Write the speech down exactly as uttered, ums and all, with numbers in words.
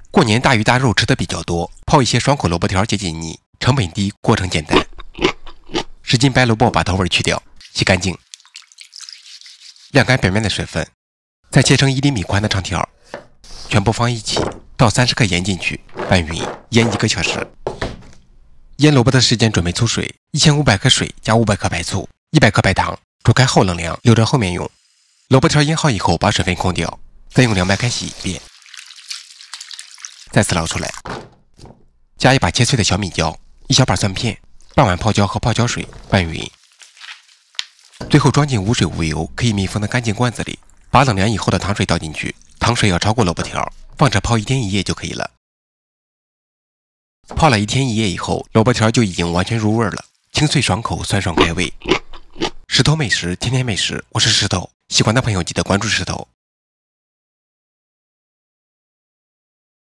过年大鱼大肉吃的比较多，泡一些爽口萝卜条解解腻，成本低，过程简单。十斤白萝卜把头尾去掉，洗干净，晾干表面的水分，再切成一厘米宽的长条，全部放一起，倒三十克盐进去，拌匀，腌一个小时。腌萝卜的时间准备粗水，一千五百克水加五百克白醋，一百克白糖，煮开后冷凉，留着后面用。萝卜条腌好以后，把水分控掉，再用凉白开洗一遍，再次捞出来，加一把切碎的小米椒，一小把蒜片，半碗泡椒和泡椒水，拌匀。最后装进无水无油、可以密封的干净罐子里，把冷凉以后的糖水倒进去，糖水要超过萝卜条，放着泡一天一夜就可以了。泡了一天一夜以后，萝卜条就已经完全入味了，清脆爽口，酸爽开胃。石头美食，天天美食，我是石头，喜欢的朋友记得关注石头。